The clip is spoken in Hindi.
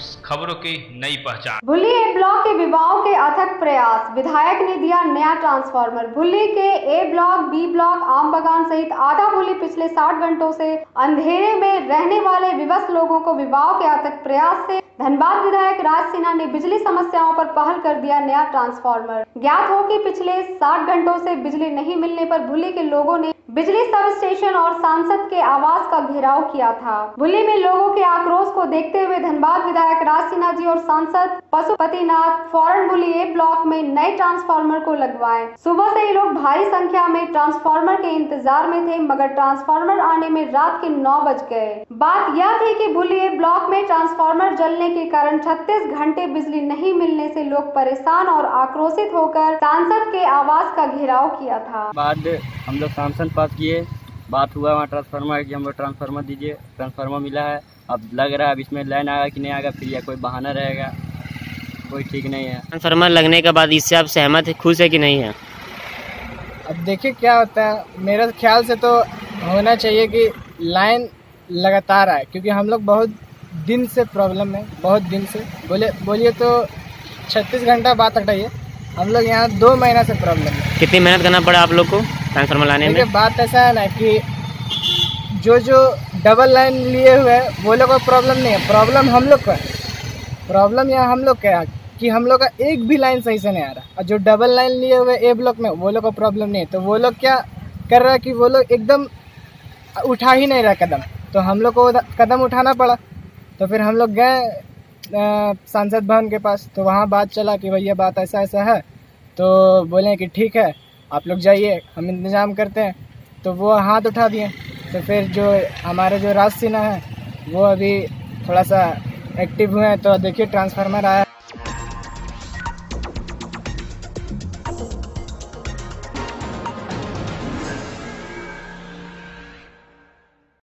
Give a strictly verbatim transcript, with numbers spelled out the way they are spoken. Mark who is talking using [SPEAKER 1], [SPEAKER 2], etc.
[SPEAKER 1] खबरों की नई पहचान।
[SPEAKER 2] भुल्ली ए ब्लॉक के विवाहों के अथक प्रयास, विधायक ने दिया नया ट्रांसफार्मर। भुल्ली के ए ब्लॉक, बी ब्लॉक, आम बगान सहित आधा भुल्ली पिछले साठ घंटों से अंधेरे में रहने वाले विवश लोगों को विवाह के अथक प्रयास से धनबाद विधायक राज सिन्हा ने बिजली समस्याओं पर पहल कर दिया नया ट्रांसफार्मर। ज्ञात हो कि पिछले साठ घंटों से बिजली नहीं मिलने पर भुल्ली के लोगों ने बिजली सब स्टेशन और सांसद के आवास का घेराव किया था। भुल्ली में लोगों के आक्रोश को देखते हुए धनबाद विधायक राज सिन्हा जी और सांसद पशुपतिनाथ फौरन भुल्ली ए ब्लॉक में नए ट्रांसफार्मर को लगवाए। सुबह से ही लोग भारी संख्या में ट्रांसफार्मर के इंतजार में थे, मगर ट्रांसफार्मर आने में रात के नौ बज गए। बात यह थी कि भुल्ली ए ब्लॉक में ट्रांसफार्मर जलने के कारण छत्तीस घंटे बिजली नहीं मिलने से लोग परेशान और आक्रोशित होकर सांसद के आवास का घेराव किया था।
[SPEAKER 3] बाद हम लोग सांसद पास किए, बात हुआ वहाँ ट्रांसफार्मर की, हम लोग ट्रांसफार्मर दीजिए, ट्रांसफार्मर मिला है। अब लग रहा है अब इसमें लाइन आएगा कि नहीं आएगा, फिर या कोई बहाना रहेगा, कोई ठीक नहीं है।
[SPEAKER 4] ट्रांसफार्मर लगने के बाद इससे आप सहमत है, खुश है कि नहीं है?
[SPEAKER 5] अब देखिए क्या होता है। मेरे ख्याल से तो होना चाहिए कि लाइन लगातार आए, क्योंकि हम लोग बहुत दिन से प्रॉब्लम है, बहुत दिन से बोले बोलिए तो छत्तीस घंटा बात हटाइए, हम लोग यहाँ दो महीना से प्रॉब्लम है।
[SPEAKER 4] कितनी मेहनत करना पड़ा आप लोग को ट्रांसफार्मर लाने में?
[SPEAKER 5] बात ऐसा है ना कि जो जो डबल लाइन लिए हुए हैं वो लोग को प्रॉब्लम नहीं है, प्रॉब्लम हम लोग का है। प्रॉब्लम यहाँ हम लोग का है कि हम लोग का एक भी लाइन सही से नहीं आ रहा, और जो डबल लाइन लिए हुए ए ब्लॉक में वो लोग को प्रॉब्लम नहीं है। तो वो लोग क्या कर रहा है कि वो लोग एकदम उठा ही नहीं रहा कदम, तो हम लोग को कदम उठाना पड़ा। तो फिर हम लोग गए सांसद भवन के पास, तो वहाँ बात चला कि भैया बात ऐसा ऐसा है। तो बोले कि ठीक है आप लोग जाइए, हम इंतज़ाम करते हैं। तो वो हाथ उठा दिए। तो फिर जो हमारे जो राज सिन्हा है वो अभी थोड़ा सा एक्टिव हुए हैं, तो देखिए ट्रांसफार्मर आया।